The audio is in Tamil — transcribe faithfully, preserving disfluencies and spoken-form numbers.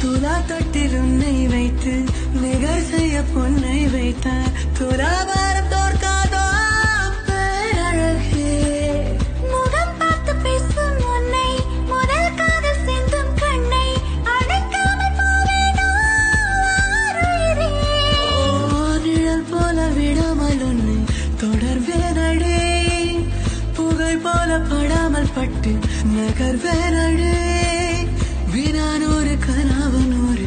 துலா தொட்டில் உன்னை வைத்து நிகர் செய்ய பொன்னை வைத்தார். துலாபாரம் தோற்காதோ பேரழகே. முகம் பார்த்து பேசும் உன்னை முதல் காதல் சிந்தும் கண்ணை அடைக்காமல் போவேனோ ஆருயிரே. நிழல் போல விடாமல் உன்னை தொடர்வேனடே. புகை போல படாமல் பட்டு நகர்வேனடே. வினானூறு கனாவனூறு